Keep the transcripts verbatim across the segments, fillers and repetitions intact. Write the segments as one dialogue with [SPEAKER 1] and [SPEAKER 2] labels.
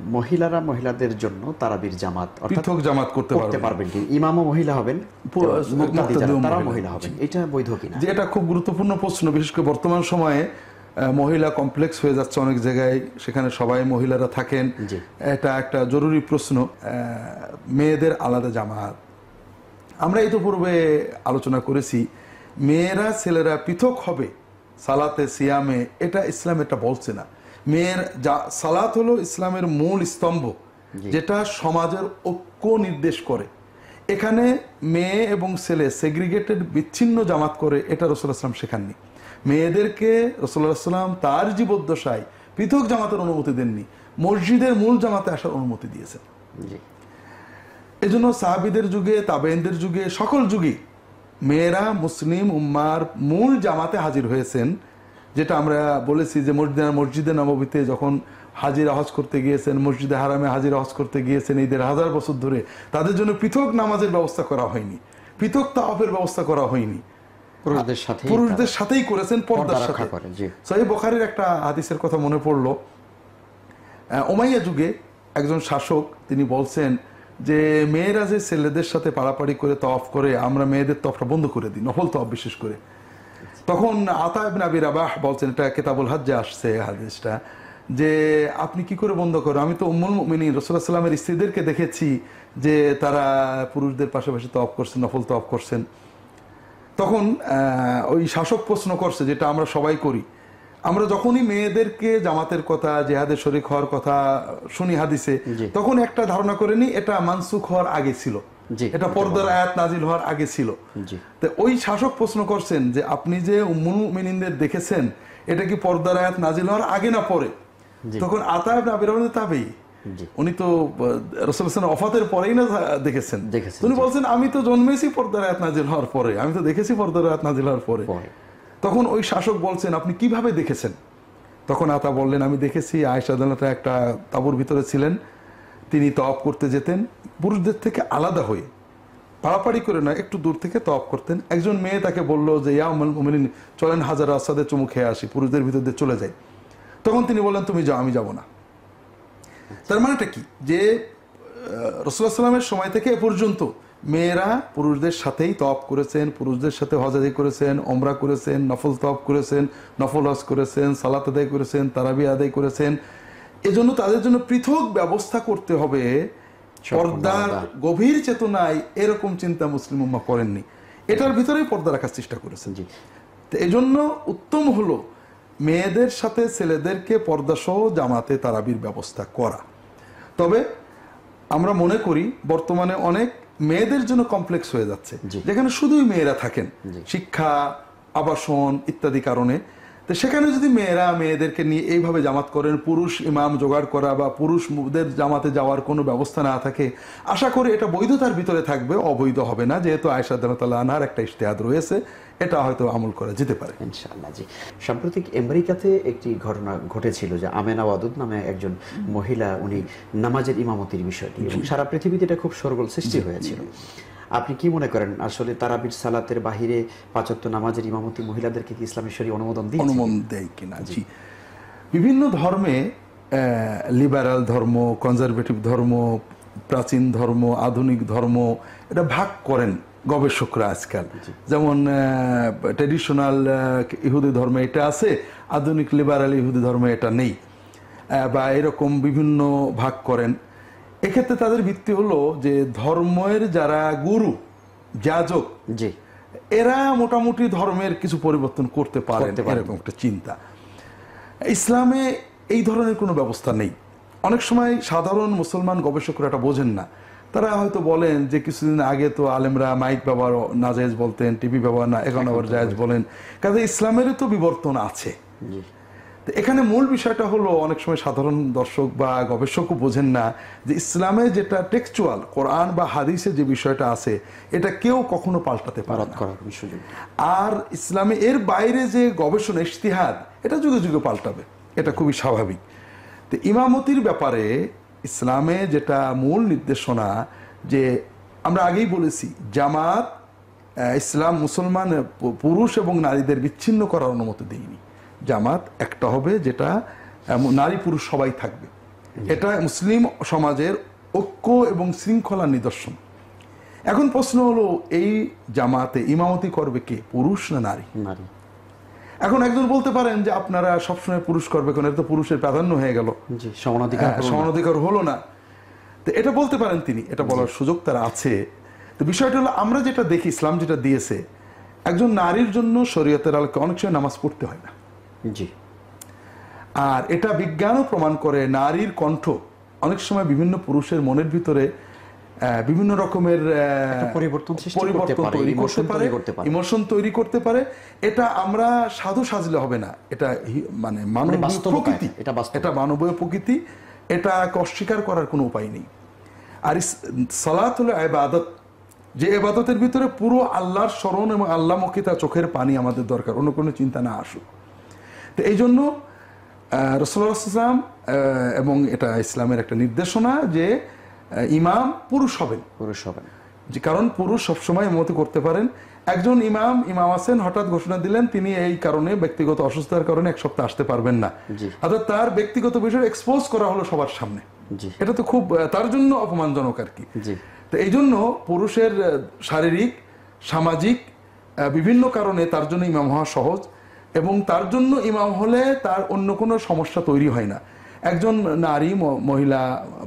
[SPEAKER 1] মহিলারা মহিলাদের জন্য তারাবির জামাত
[SPEAKER 2] পৃথক জামাত করতে
[SPEAKER 1] পারবেন কি? ইমামও মহিলা হবেন, তারা মহিলা হবেন, এটা বৈধ কিনা?
[SPEAKER 2] যে এটা খুব গুরুত্বপূর্ণ প্রশ্ন, বিশেষ করে বর্তমান সময়ে মহিলা কমপ্লেক্স হয়ে যাচ্ছে অনেক জায়গায়, সেখানে সবাই মহিলারা থাকেন, এটা একটা জরুরি প্রশ্ন। মেয়েদের আলাদা জামাত, আমরা এই তো পূর্বে আলোচনা করেছি, মেয়েরা ছেলেরা পৃথক হবে সালাতে সিয়ামে, এটা ইসলাম এটা বলছে না। মেয়ের যা সালাত হলো ইসলামের মূল স্তম্ভ, যেটা সমাজের ঐক্য নির্দেশ করে। এখানে মেয়ে এবং ছেলে সেগ্রিগেটেড বিচ্ছিন্ন জামাত করে, এটা রাসূলুল্লাহ সাল্লাল্লাহু আলাইহি ওয়াসাল্লাম শেখাননি। মেয়েদেরকে রাসূলুল্লাহ সাল্লাল্লাহু আলাইহি ওয়াসাল্লাম তার জীবদ্দশায় পৃথক জামাতের অনুমতি দেননি, মসজিদের মূল জামাতে আসার অনুমতি দিয়েছেন। এজন্য সাহাবীদের যুগে, তাবেঈনদের যুগে, সকল যুগে মেয়েরা মুসলিম উম্মার মূল জামাতে হাজির হয়েছেন। যেটা আমরা বলেছি যে মসজিদে মসজিদে নববীতে যখন হাজিরা হজ করতে গিয়েছেন, মসজিদে হারামে হাজিরা হজ করতে গিয়েছেন, এই দেড় হাজার বছর ধরে তাদের জন্য পৃথক নামাজের ব্যবস্থা করা হয়নি, পৃথক তাওয়াফের ব্যবস্থা করা হয়নি,
[SPEAKER 1] পুরুষদের সাথে
[SPEAKER 2] পুরুষদের সাথেই করেছেন, পর্দার সাথে। সহিহ বুখারীর একটা হাদিসের কথা মনে পড়লো, উমাইয়া যুগে একজন শাসক তিনি বলছেন যে মেয়েরা যে ছেলেদের সাথে পাড়াপাড়ি করে তওয়াফ করে, আমরা মেয়েদের তওয়াফটা বন্ধ করে দিই, নফল তওয়াফ বিশেষ করে। তখন আতা ইবনে আবি রাবাহ বলছেন, এটা কিতাবুল হজ্জে আসছে হাদিসটা, যে আপনি কি করে বন্ধ করেন? আমি তো উম্মুল মুমিনিন রাসূলুল্লাহ সাল্লাল্লাহু আলাইহি ওয়াসাল্লামের স্ত্রীদেরকে দেখেছি যে তারা পুরুষদের পাশাপাশি তওয়াফ করছেন, নফল তওয়াফ করছেন। তখন ওই শাসক প্রশ্ন করছে, যেটা আমরা সবাই করি, আমরা যখনই মেয়েদেরকে জামাতের কথা, জিহাদে শরীক হওয়ার কথা শুনি হাদিসে, তখন একটা ধারণা করে নি এটা মানসুখ হওয়ার আগে ছিল, এটা পর্দার আয়াত নাজিল হওয়ার আগে ছিল। তো ওই শাসক প্রশ্ন করছেন যে আপনি যে উম্মুল মুমিনিনদের দেখেছেন, এটা কি পর্দার আয়াত নাজিল হওয়ার আগে না পরে? তখন আতা ইবনে আবি রাবাহ তাবেঈ, উনি তো রাসূলুল্লাহ সাল্লাল্লাহু আলাইহি ওয়াসাল্লাম ওফাতের পরেই না দেখেছেন, উনি বলছেন আমি তো জন্মেছি পর্দার আয়াত নাজিল হওয়ার পরে, আমি তো দেখেছি পর্দার আয়াত নাজিল হওয়ার পরে। তখন ওই শাসক বলছেন আপনি কিভাবে দেখেছেন? তখন আতা বললেন আমি দেখেছি আয়েশা রাদিয়াল্লাহু একটা তাঁবুর ভিতরে ছিলেন, তিনি তওয়াফ করতে যেতেন পুরুষদের থেকে আলাদা হয়ে, পাড়াপাড়ি করে না, একটু দূর থেকে তওয়াফ করতেন। একজন মেয়ে তাকে বলল যে ইয়া উম্মুল মুমিনিন চলেন হাজার আসাদে চুমু খেয়ে আসি, পুরুষদের ভিতর দিয়ে চলে যাই। তখন তিনি বললেন তুমি যাও, আমি যাব না। তার মানেটা কি? যে রাসূলুল্লাহ সাল্লাল্লাহু আলাইহি ওয়াসাল্লামের সময় থেকে এ পর্যন্ত মেয়েরা পুরুষদের সাথেই তওয়াফ করেছেন, পুরুষদের সাথে হজ আদায় করেছেন, ওমরা করেছেন, নফল তওয়াফ করেছেন, নফল হজ করেছেন, সালাত আদায় করেছেন, তারাবি আদায় করেছেন। এজন্য তাদের জন্য পৃথক ব্যবস্থা করতে হবে, পর্দার গভীর চেতনায় এরকম চিন্তা মুসলিম উম্মাহ করেননি, এটার ভিতরেই পর্দা রাখার চেষ্টা করেছেন। তো এজন্য উত্তম হলো মেয়েদের সাথে ছেলেদেরকে পর্দাসহ জামাতে তারাবির ব্যবস্থা করা। তবে আমরা মনে করি বর্তমানে অনেক মেয়েদের জন্য কমপ্লেক্স হয়ে যাচ্ছে, যেখানে শুধুই মেয়েরা থাকেন, শিক্ষা, আবাসন ইত্যাদি কারণে। তো সেখানে যদি মেয়েরা মেয়েদেরকে নিয়ে এইভাবে জামাত করেন, পুরুষ ইমাম জোগাড় করা বা পুরুষদের জামাতে যাওয়ার কোনো ব্যবস্থা না থাকে, আশা করি এটা বৈধতার ভিতরে থাকবে, অবৈধ হবে না। যেহেতু আয়েশা রাদিয়াল্লাহু আনহার একটা ইজতিহাদ রয়েছে, এটা হয়তো আমল করা যেতে পারে
[SPEAKER 1] ইনশাআল্লাহ। জি, সাম্প্রতিক আমেরিকাতে একটি ঘটনা ঘটেছিল যে আমেনা ওয়াদুদ নামে একজন মহিলা, উনি নামাজের ইমামতির বিষয়টি, এবং সারা পৃথিবীতে এটা খুব শোরগোল সৃষ্টি হয়েছিল। আপনি কি মনে করেন আসলে তারাবির সালাতের বাহিরে পাঁচ ওয়াক্ত নামাজের ইমামতি মহিলাদেরকে কি ইসলামী শরীয়ত অনুমোদন দিয়েছে?
[SPEAKER 2] অনুমোদন দেয় কিনা? জি, বিভিন্ন ধর্মে, লিবারাল ধর্ম, কনজারভেটিভ ধর্ম, প্রাচীন ধর্ম, আধুনিক ধর্ম, এটা ভাগ করেন গবেষকরা আজকাল। যেমন ট্র্যাডিশনাল ইহুদি ধর্মে এটা আছে, আধুনিক লিবারাল ইহুদি ধর্মে এটা নেই, বা এরকম বিভিন্ন ভাগ করেন। এক্ষেত্রে তাদের ভিত্তি হলো যে ধর্মের যারা গুরু, যাজক, জি, এরা মোটামুটি ধর্মের কিছু পরিবর্তন করতে পারেন, এরকম একটা চিন্তা। ইসলামে এই ধরনের কোনো ব্যবস্থা নেই। অনেক সময় সাধারণ মুসলমান গবেষকরা এটা বোঝেন না, তারা হয়তো বলেন যে কিছুদিন আগে তো আলেমরা মাইক ব্যবহার নাজায়েজ বলতেন, টিভি ব্যবহার না, এখন আবার জায়েজ বলেন, কাজে ইসলামেরও তো বিবর্তন আছে। এখানে মূল বিষয়টা হলো অনেক সময় সাধারণ দর্শক বা গবেষকও বোঝেন না যে ইসলামে যেটা টেক্সচুয়াল কোরআন বা হাদিসে যে বিষয়টা আছে, এটা কেউ কখনো পাল্টাতে পারে না। আর ইসলামে এর বাইরে যে গবেষণা, ইজতিহাদ, এটা যুগে যুগে পাল্টাবে, এটা খুবই স্বাভাবিক। তো ইমামতির ব্যাপারে ইসলামে যেটা মূল নির্দেশনা, যে আমরা আগেই বলেছি জামাত ইসলাম মুসলমান পুরুষ এবং নারীদের বিচ্ছিন্ন করার অনুমতি দেয়নি। জামাত একটা হবে যেটা নারী পুরুষ সবাই থাকবে। এটা মুসলিম সমাজের ঐক্য এবং শৃঙ্খলার নিদর্শন। এখন প্রশ্ন হলো, এই জামাতে ইমামতি করবে কে, পুরুষ না নারী?
[SPEAKER 1] নারী।
[SPEAKER 2] এখন একজন বলতে পারেন যে আপনারা সবসময় পুরুষ করবে, কারণ এটা তো পুরুষের প্রাধান্য হয়ে গেল,
[SPEAKER 1] সমানাধিকার
[SPEAKER 2] সমানাধিকার হলো না। তো এটা বলতে পারেন তিনি, এটা বলার সুযোগ তার আছে। তো বিষয়টা হলো, আমরা যেটা দেখি, ইসলাম যেটা দিয়েছে, একজন নারীর জন্য শরীয়তের আলোকে অনেক সময় নামাজ পড়তে হয় না।
[SPEAKER 1] জি।
[SPEAKER 2] আর এটা বিজ্ঞানও প্রমাণ করে, নারীর কণ্ঠ অনেক সময় বিভিন্ন পুরুষের মনের ভিতরে বিভিন্ন রকমের
[SPEAKER 1] পরিবর্তন
[SPEAKER 2] পরিবর্তন তৈরি করতে পারে, ইমোশন তৈরি করতে পারে। এটা আমরা সাধু সাজলে হবে না, এটা মানে মানবীয় প্রকৃতি, এটা মানবীয় প্রকৃতি, এটাকে অস্বীকার করার কোনো উপায় নেই। আর সালাত হলো ইবাদত, যে ইবাদতের ভিতরে পুরো আল্লাহর স্মরণ এবং আল্লাহমুখী তার চোখের পানি আমাদের দরকার, অন্য কোনো চিন্তা না আসুক। তো এই জন্য রাসূলুল্লাহ সাল্লাল্লাহু আলাইহি ওয়াসাল্লাম, এবং এটা ইসলামের একটা নির্দেশনা যে ইমাম পুরুষ হবেন,
[SPEAKER 1] পুরুষ হবেন,
[SPEAKER 2] যে কারণ পুরুষ সবসময় ইমামতি করতে পারেন। একজন ইমাম ইমাম আছেন, হঠাৎ ঘোষণা দিলেন তিনি এই কারণে ব্যক্তিগত অসুস্থতার কারণে এক সপ্তাহ আসতে পারবেন না, অর্থাৎ তার ব্যক্তিগত বিষয় এক্সপোজ করা হলো সবার সামনে। এটা তো খুব তার জন্য অপমানজনক আর কি। তো এই জন্য পুরুষের শারীরিক সামাজিক বিভিন্ন কারণে তার জন্য ইমাম হওয়া সহজ, এবং তার জন্য ইমাম হলে তার অন্য কোনো সমস্যা তৈরি হয় না। একজন নারী মহিলা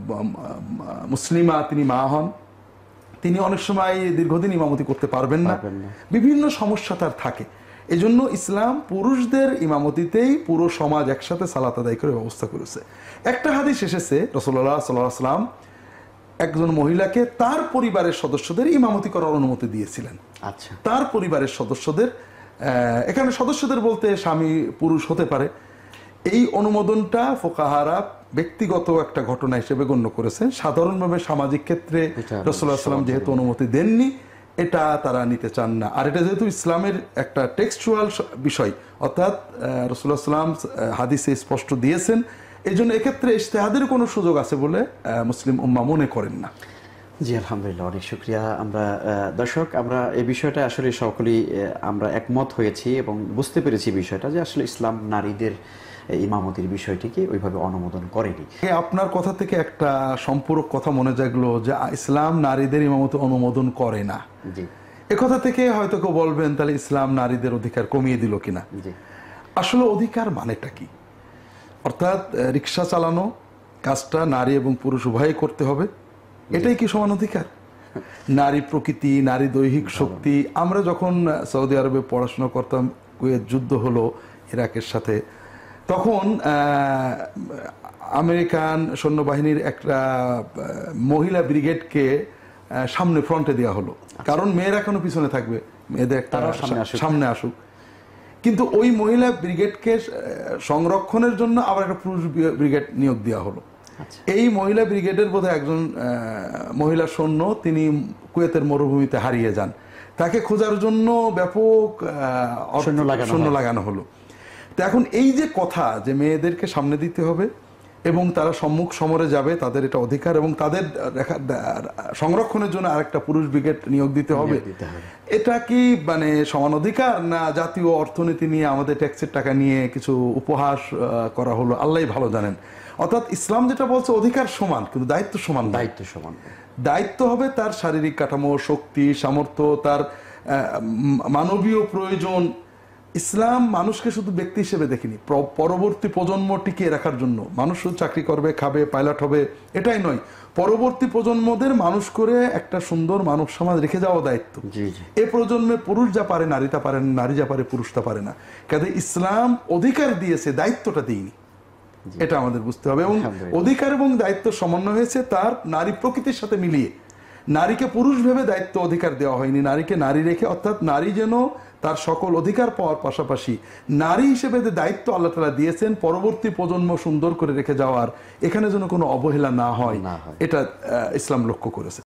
[SPEAKER 2] মুসলিমা, তিনি মা হন, তিনি অনেক সময় দীর্ঘদিন ইমামতি করতে পারবেন না, বিভিন্ন সমস্যা তার থাকে। এই জন্য ইসলাম পুরুষদের ইমামতিতেই পুরো সমাজ একসাথে সালাত আদায় করে ব্যবস্থা করেছে। একটা হাদিস এসেছে, রাসূলুল্লাহ সাল্লাল্লাহু আলাইহি ওয়াসাল্লাম একজন মহিলাকে তার পরিবারের সদস্যদের ইমামতি করার অনুমতি দিয়েছিলেন।
[SPEAKER 1] আচ্ছা।
[SPEAKER 2] তার পরিবারের সদস্যদের, এখানে সদস্যদের বলতে স্বামী পুরুষ হতে পারে। এই অনুমোদনটা ফুকাহারা ব্যক্তিগত একটা ঘটনা হিসেবে গণ্য করেছেন। সাধারণভাবে সামাজিক ক্ষেত্রে রাসূলুল্লাহ সাল্লাল্লাহু আলাইহি ওয়াসাল্লাম যেহেতু অনুমতি দেননি, এটা তারা নিতে চান না। আর এটা যেহেতু ইসলামের একটা টেক্সচুয়াল বিষয়, অর্থাৎ রাসূলুল্লাহ সাল্লাল্লাহু আলাইহি ওয়াসাল্লাম হাদিসে স্পষ্ট দিয়েছেন, এই জন্য এক্ষেত্রে ইজতিহাদের কোনো সুযোগ আছে বলে মুসলিম উম্মাহ মনে করেন না।
[SPEAKER 1] জি, আলহামদুলিল্লাহ, অনেক শুকরিয়া। আমরা দর্শক, আমরা এই বিষয়টা আসলে সকলেই আমরা একমত হয়েছি এবং বুঝতে পেরেছি বিষয়টা যে আসলে ইসলাম নারীদের ইমামতির বিষয়টিকে ওইভাবে অনুমোদন করেনি।
[SPEAKER 2] আপনার কথা থেকে একটা সম্পূরক কথা মনে জাগলো যে ইসলাম নারীদের ইমামতি অনুমোদন করে না।
[SPEAKER 1] জি।
[SPEAKER 2] এ কথা থেকে হয়তো কেউ বলবেন তাহলে ইসলাম নারীদের অধিকার কমিয়ে দিল কিনা।
[SPEAKER 1] জি।
[SPEAKER 2] আসলে অধিকার মানেটা কি? অর্থাৎ রিক্সা চালানো কাজটা নারী এবং পুরুষ উভয়ই করতে হবে, এটাই কি সমান অধিকার? নারী প্রকৃতি, নারী দৈহিক শক্তি। আমরা যখন সৌদি আরবে পড়াশোনা করতাম, কুয়েত যুদ্ধ হলো ইরাকের সাথে, তখন আমেরিকান সৈন্যবাহিনীর একটা মহিলা ব্রিগেডকে সামনে ফ্রন্টে দেওয়া হলো, কারণ মেয়েরা এখনো পিছনে থাকবে, মেয়েদের একটা সামনে আসুক। কিন্তু ওই মহিলা ব্রিগেডকে সংরক্ষণের জন্য আবার একটা পুরুষ ব্রিগেড নিয়োগ দেওয়া হলো। এই মহিলা ব্রিগেডের বোধহয় একজন মহিলা সৈন্য, তিনি কুয়েতের মরুভূমিতে হারিয়ে যান, তাকে খোঁজার জন্য ব্যাপক সৈন্য লাগানো হলো। তো এখন এই যে কথা যে মেয়েদেরকে সামনে দিতে হবে এবং তারা সম্মুখ সমরে যাবে, তাদের এটা অধিকার, এবং তাদের সংরক্ষণের জন্য আরেকটা পুরুষ ব্রিগেড নিয়োগ দিতে হবে, এটা কি মানে সমান অধিকার, না জাতীয় অর্থনীতি নিয়ে আমাদের ট্যাক্সের টাকা নিয়ে কিছু উপহাস করা হলো? আল্লাহই ভালো জানেন। অর্থাৎ ইসলাম যেটা বলছে অধিকার সমান, কিন্তু দায়িত্ব সমান।
[SPEAKER 1] দায়িত্ব সমান।
[SPEAKER 2] দায়িত্ব হবে তার শারীরিক কাঠামো, শক্তি, সামর্থ্য, তার মানবীয় প্রয়োজন। ইসলাম মানুষকে শুধু ব্যক্তি হিসেবে দেখিনি, পরবর্তী প্রজন্ম টিকিয়ে রাখার জন্য। মানুষ শুধু চাকরি করবে, খাবে, পাইলট হবে, এটাই নয়, পরবর্তী প্রজন্মদের মানুষ করে একটা সুন্দর মানব সমাজ রেখে যাওয়া দায়িত্ব। এ প্রজন্মে পুরুষ যা পারে নারী তা পারে না, নারী যা পারে পুরুষ তা পারে না। কাজে ইসলাম অধিকার দিয়েছে, দায়িত্বটা দিইনি, এটা আমাদের বুঝতে হবে। এবং অধিকার এবং দায়িত্ব সমন্বয় হয়েছে তার নারী প্রকৃতির সাথে মিলিয়ে। নারীকে পুরুষ ভেবে দায়িত্ব অধিকার দেওয়া হয়নি, নারীকে নারী রেখে, অর্থাৎ নারী যেন তার সকল অধিকার পাওয়ার পাশাপাশি নারী হিসেবে যে দায়িত্ব আল্লাহ তাআলা দিয়েছেন পরবর্তী প্রজন্ম সুন্দর করে রেখে যাওয়ার, এখানে যেন কোনো অবহেলা না হয়, এটা ইসলাম লক্ষ্য করেছে।